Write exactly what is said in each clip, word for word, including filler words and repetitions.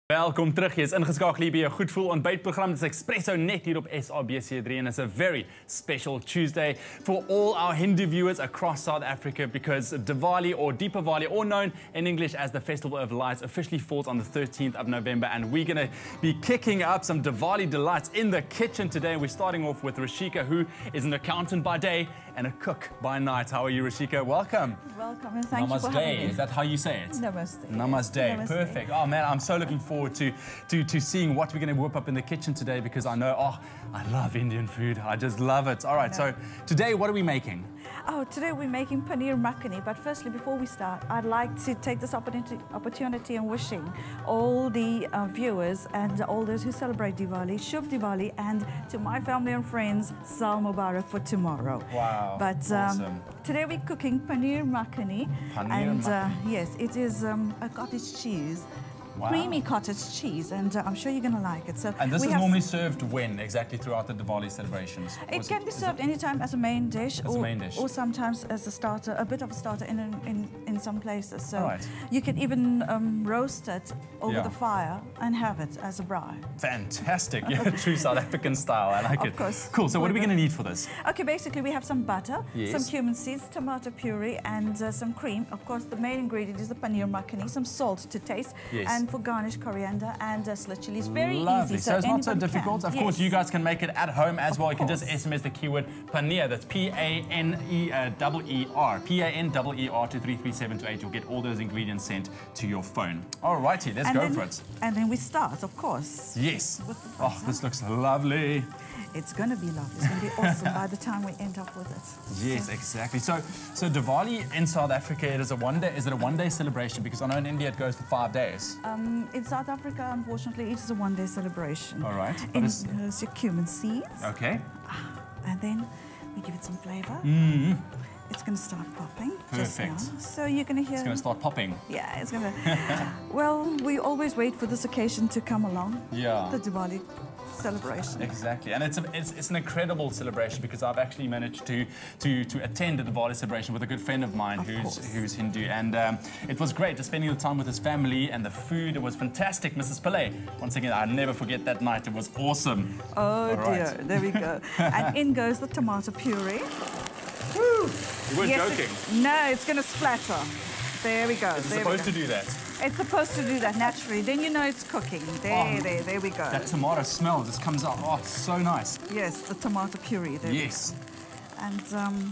Welkom terug, jy is ingeskakel hier by jou Goed Voel ontbytprogram. Dit is Expresso net hier op S A B C three and it's a very special Tuesday for all our Hindu viewers across South Africa because Diwali or Deepavali, or known in English as the Festival of Lights, officially falls on the thirteenth of November, and we're going to be kicking up some Diwali delights in the kitchen today. We're starting off with Rishika, who is an accountant by day and a cook by night. How are you, Rishika? Welcome. Welcome and thank Namaste. you for having me. Is that how you say it? Namaste. Namaste. Namaste. Perfect. Oh man, I'm so looking forward to, to, to seeing what we're going to whip up in the kitchen today because I know, oh, I love Indian food. I just love it. All right, so today what are we making? Oh, today we're making paneer makhani. But firstly, before we start, I'd like to take this opportunity, opportunity and wishing all the uh, viewers and all those who celebrate Diwali, Shubh Diwali, and to my family and friends, Sal Mubarak for tomorrow. Wow, But um, awesome. Today we're cooking paneer makhani. Paneer and uh, makhani. yes, it is um, a cottage cheese. Wow. Creamy cottage cheese, and uh, I'm sure you're going to like it. So And this we is have normally served when exactly throughout the Diwali celebrations? It Was can be is served it- anytime as a main dish, As a or, main dish. or sometimes as a starter, a bit of a starter in in, in some places. So Alright. you can even um, roast it over Yeah. the fire and have it as a braai. Fantastic. Yeah, true South African style. I like Of it. course. Cool. So what are we going to need for this? Okay, basically we have some butter, Yes. some cumin seeds, tomato puree, and uh, some cream. Of course, the main ingredient is the paneer makhani, some salt to taste, Yes. and for garnish, coriander and uh, slit chilies. Very Lovely. easy. So, it's not so anybody difficult. can. Of course, Yes. you guys can make it at home as Of well. You can just course. S M S the keyword paneer. That's P A N E E E R. P A N E E R to three three seven two eight. You'll get all those ingredients sent to your phone. All righty, let's And go then, for it. And then we start, of course. Yes. With the Oh, butter. this looks lovely. It's going to be lovely. It's going to be awesome by the time we end up with it. Yes, So- exactly. So, so Diwali in South Africa, it is a one day. Is it a one-day celebration? Because I know in India it goes for five days. Um, in South Africa, unfortunately, it is a one-day celebration. All right. But In it's- there's your cumin seeds, Okay. and then we give it some flavor. Mm. It's going to start popping just Perfect. now. So you're going to hear. It's going to start popping. Yeah, it's going to. Well, we always wait for this occasion to come along. Yeah. The Diwali celebration. Exactly, and it's, a, it's it's an incredible celebration because I've actually managed to to to attend a Diwali celebration with a good friend of mine Of who's course. who's Hindu, and um, it was great just spending the time with his family, and the food, it was fantastic. Missus Pillay, once again, I'll never forget that night. It was awesome. Oh All dear, right. there we go. And in goes the tomato puree. You weren't Yes, joking. it- no, it's going to splatter. There we go. It's there we supposed go. to do that. It's supposed to do that naturally. Then you know it's cooking. There, Oh, there, there we go. That tomato smell just comes out. Oh, it's so nice. Yes, the tomato puree. There we Yes. go. And um,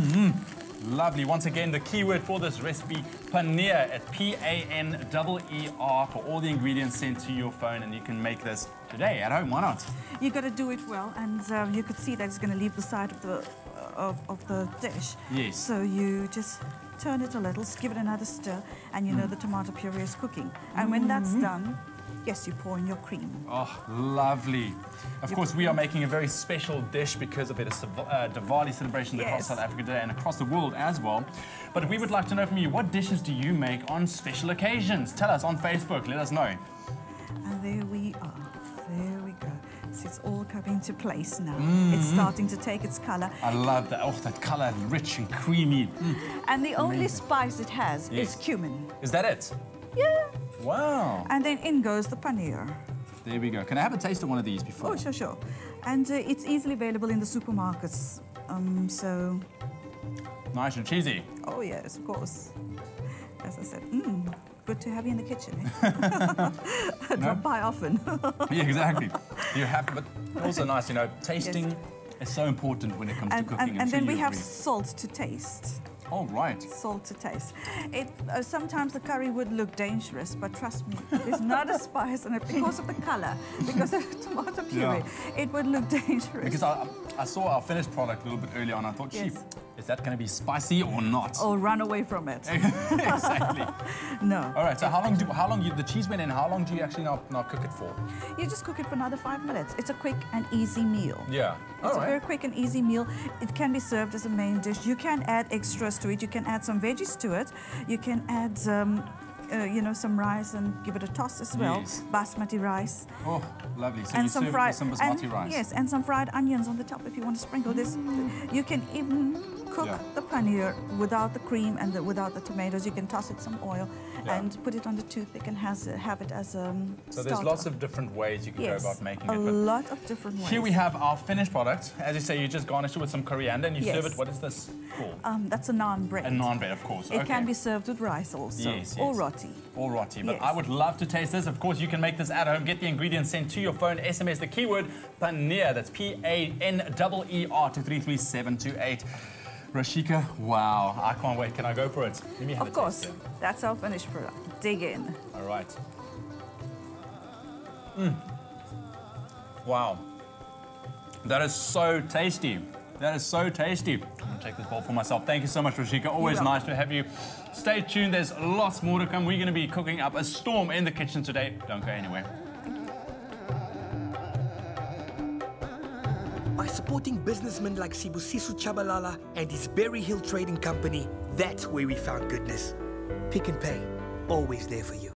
Lovely. Once again, the keyword for this recipe, paneer, at P A N E E R, for all the ingredients sent to your phone, and you can make this today at home. Why not? you got to do it well. And um, you could see that it's going to leave the side of the of, of the dish. Yes. So you just turn it a little, give it another stir, and you know the tomato puree is cooking. And when that's done, yes, you pour in your cream. Oh, lovely. Of course, we are making a very special dish because of it. It's a uh, Diwali celebration across Yes. South Africa today and across the world as well. But we would like to know from you, what dishes do you make on special occasions? Tell us on Facebook, let us know. And there we are. There we go. So it's all coming into place now. Mm-hmm. It's starting to take its color. I love that. Oh, that color, rich and creamy. Mm. And the only Amazing. spice it has Yes. is cumin. Is that it? Yeah. Wow. And then in goes the paneer. There we go. Can I have a taste of one of these before? Oh, sure, sure. And uh, it's easily available in the supermarkets. Um, so, Nice and cheesy. oh yes, of course. As I said, mm, good to have you in the kitchen. Eh? Drop by often. Yeah, exactly. You have, but also nice, you know, tasting is so important when it comes and to cooking. and, I'm and sure then we you have agree. salt to taste. Oh, right. Salt to taste. It uh, sometimes the curry would look dangerous, but trust me, there's not a spice in it because of the color, because of the tomato puree. Yeah. It would look dangerous. Because I, I saw our finished product a little bit earlier on. I thought, Yes. gee, is that going to be spicy or not? or run away from it. Exactly. No. All right. So how long do how long you, the cheese went in? How long do you actually now, now cook it for? You just cook it for another five minutes. It's a quick and easy meal. Yeah. It's All a very right. quick and easy meal. It can be served as a main dish. You can add extras to it. You can add some veggies to it. You can add, um, uh, you know, some rice and give it a toss as well. Yes. Basmati rice. Oh, lovely. So and you some serve it fried with some basmati and, rice. Yes, and some fried onions on the top if you want to sprinkle this. You can even cook Yeah. the paneer without the cream and the, without the tomatoes. You can toss it some oil Yeah. and put it on the toothpick and has, have it as a um, So there's lots of different ways you can yes, go about making a it. But lot of different ways. here we have our finished product. As you say, you just garnish it with some coriander and you Yes. serve it. What is this called? Um, that's a naan bread. A naan bread, of course. It okay. can be served with rice also, Yes, or yes. roti. Or roti. But Yes. I would love to taste this. Of course, you can make this at home. Get the ingredients sent to your phone. S M S the keyword paneer. That's P A N E E R to three three seven two eight. Rashika, wow. I can't wait. Can I go for it? Let me have Of a course, taste here. that's our finished product. Dig in. All right. Mm. Wow. That is so tasty. That is so tasty. I'm going to take this bowl for myself. Thank you so much, Rashika. Always You're nice to have you. Stay tuned. There's lots more to come. We're going to be cooking up a storm in the kitchen today. Don't go anywhere. By supporting businessmen like Sibusiso Chabalala and his Berry Hill Trading Company, that's where we found goodness. Pick and Pay, always there for you.